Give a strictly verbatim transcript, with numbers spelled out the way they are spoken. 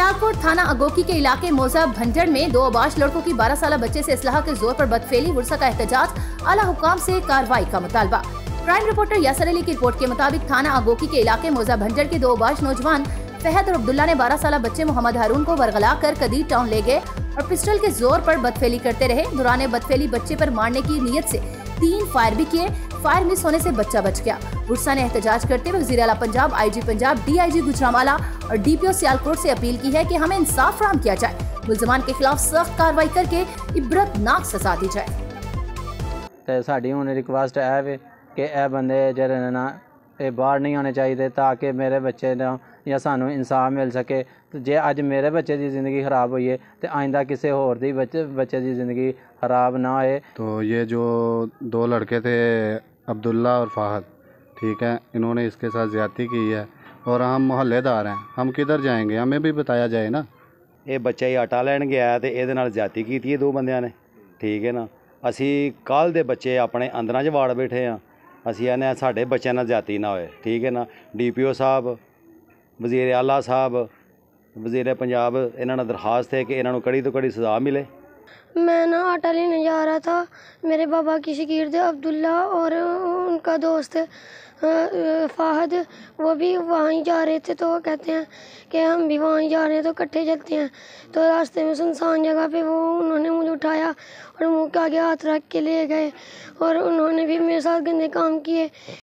सियालकोट थाना अगोकी के इलाके मोजा भंजड़ में दो अबाश लड़कों की बारह साल बच्चे से इसलाह के जोर पर बदफेली वर्षा का एहतजाज, आला हुकाम से कार्रवाई का मुतालबा। क्राइम रिपोर्टर यासर अली की रिपोर्ट के मुताबिक थाना अगोकी के इलाके मोजा भंजड़ के दो अबाश नौजवान फहद और अब्दुल्ला ने बारह साल बच्चे मोहम्मद हारून को वरगला कर कदीर टाउन ले गए और पिस्टल के जोर पर बदफेली करते रहे। दौरान बदफेली बच्चे पर मारने की नीयत से तीन फायर भी किए। फायर मिस होने से बच्चा बच गया। बुरसा ने एहतजाज करते हुए वज़ीर आला Punjab, I G Punjab, D I G Gujranwala और डी पी ओ सियालकोट से अपील की है कि हमें इंसाफ फराहम किया जाए, मुलजमान के खिलाफ सख्त कार्रवाई करके इबरतनाक सजा दी जाए। ते साडी हुण रिक्वेस्ट है वे कि ए बंदे जेह्ड़े ना ਇਹ ਬਾਹਰ ਨਹੀਂ ਆਉਣੇ ਚਾਹੀਦੇ ਤਾਂ ਕਿ ਮੇਰੇ ਬੱਚੇ ਦਾ ਜਾਂ ਸਾਨੂੰ ਇਨਸਾਫ ਮਿਲ ਸਕੇ। ਜੇ ਅੱਜ ਮੇਰੇ ਬੱਚੇ ਦੀ ज़िंदगी ख़राब हुई है तो आइंदा किसी और दी बच्चे बच्चे की ज़िंदगी ख़राब ना होए। तो ये जो दो लड़के थे अब्दुल्ला और फ़ाहद, ठीक है, इन्होंने इसके साथ ज़्यादती की है और हम मोहल्लेदार हैं, हम किधर जाएंगे, हमें भी बताया जाए ना। ये बच्चा ही आटा लैन गया तो ये ज़्यादती की है दो बंदियां ने, ठीक है ना। असी कल दे बच्चे अपने अंदर च वाड़ बैठे हाँ, ਅਸੀਂ ਆਨੇ ਸਾਡੇ ਬੱਚਿਆਂ ਨਾਲ ਜ਼ਿਆਦਤੀ ਨਾ ਹੋਏ, ਠੀਕ ਹੈ ਨਾ। ਡੀ ਪੀ ਓ ਸਾਹਿਬ, ਵਜ਼ੀਰ ਆਲਾ ਸਾਹਿਬ, ਵਜ਼ੀਰ पंजाब, ਇਹਨਾਂ ਨਾਲ ਦਰਖਾਸਤ ਹੈ ਕਿ ਇਹਨਾਂ ਨੂੰ ਕੜੀ ਤੋਂ ਕੜੀ सज़ा मिले। मैं ना आटा लेने जा रहा था, मेरे बाबा की शकीर थे अब्दुल्ला और उनका दोस्त फ़ाहद, वो भी वहीं जा रहे थे। तो वो कहते हैं कि हम भी वहीं जा रहे हैं तो इकट्ठे चलते हैं। तो रास्ते में सुनसान जगह पे वो उन्होंने मुझे उठाया और मुँह के आगे हाथ रख के ले गए और उन्होंने भी मेरे साथ गंदे काम किए।